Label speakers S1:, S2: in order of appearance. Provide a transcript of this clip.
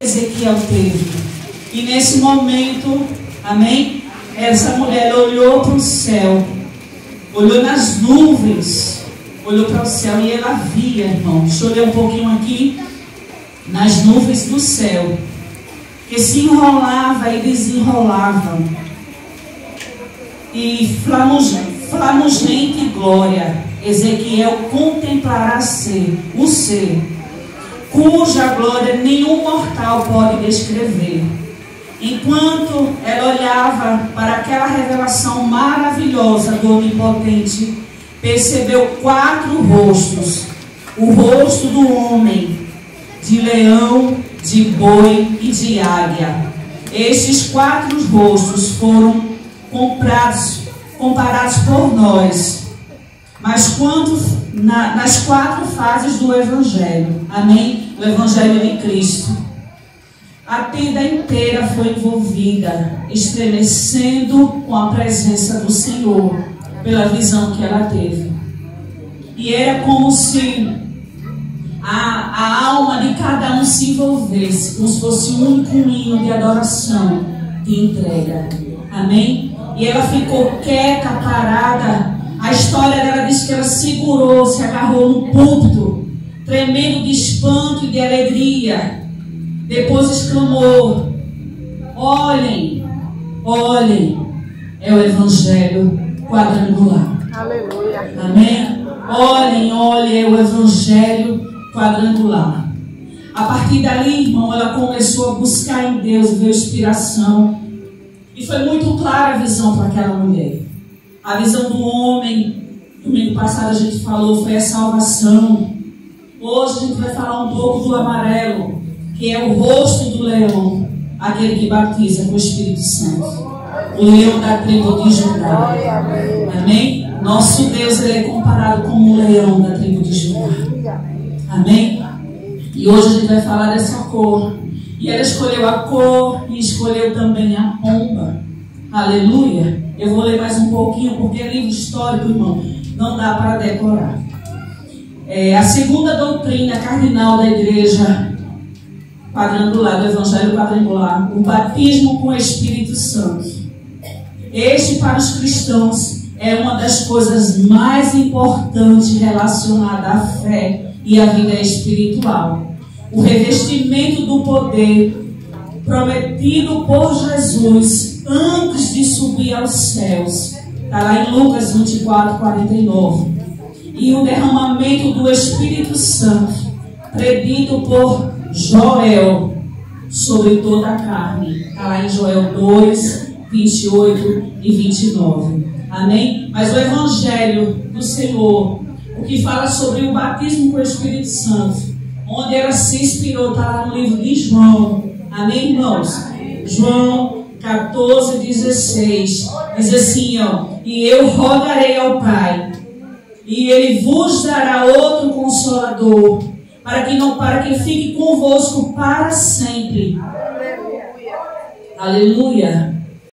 S1: Ezequiel teve. E nesse momento, amém? Essa mulher olhou para o céu, olhou nas nuvens, olhou para o céu e ela via, irmão. Deixa eu ler um pouquinho aqui. Nas nuvens do céu, que se enrolava e desenrolava, e flamugente glória, Ezequiel contemplará o ser, cuja glória nenhum mortal pode descrever. Enquanto ela olhava para aquela revelação maravilhosa do Onipotente, percebeu 4 rostos: o rosto do homem, de leão, de boi e de águia. Estes 4 rostos foram comparados por nós, mas quanto nas 4 fases do Evangelho, amém? O Evangelho de Cristo. A tenda inteira foi envolvida, estremecendo com a presença do Senhor, pela visão que ela teve. E era como se a alma de cada um se envolvesse, como se fosse um único hino de adoração, de entrega. Amém? E ela ficou quieta, parada. A história dela diz que ela segurou, se agarrou no púlpito, tremendo de espanto e de alegria. Depois exclamou: olhem, olhem, é o Evangelho quadrangular.
S2: Aleluia.
S1: Amém? Olhem, olhem, é o Evangelho quadrangular. A partir dali, irmão, ela começou a buscar em Deus, ver inspiração. E foi muito clara a visão para aquela mulher. A visão do homem, domingo passado a gente falou, foi a salvação. Hoje a gente vai falar um pouco do amarelo, que é o rosto do leão, aquele que batiza com o Espírito Santo. O leão da tribo de Judá. Amém? Nosso Deus, ele é comparado como o leão da tribo de Judá. Amém? E hoje a gente vai falar dessa cor. E ela escolheu a cor e escolheu também a pomba. Aleluia. Eu vou ler mais um pouquinho, porque é livro histórico, irmão. Não dá para decorar. A segunda doutrina cardinal da igreja quadrangular, do Evangelho quadrangular, o batismo com o Espírito Santo. Este, para os cristãos, é uma das coisas mais importantes relacionadas à fé e à vida espiritual. O revestimento do poder prometido por Jesus antes de subir aos céus. Está lá em Lucas 24, 49. E o derramamento do Espírito Santo, predito por Joel, sobre toda a carne. Está lá em Joel 2, 28 e 29. Amém? Mas o Evangelho do Senhor, o que fala sobre o batismo com o Espírito Santo, onde ela se inspirou, está lá no livro de João. Amém, irmãos? João 14, 16. Diz assim, ó: e eu rogarei ao Pai, e Ele vos dará outro Consolador, para que fique convosco para sempre. Aleluia.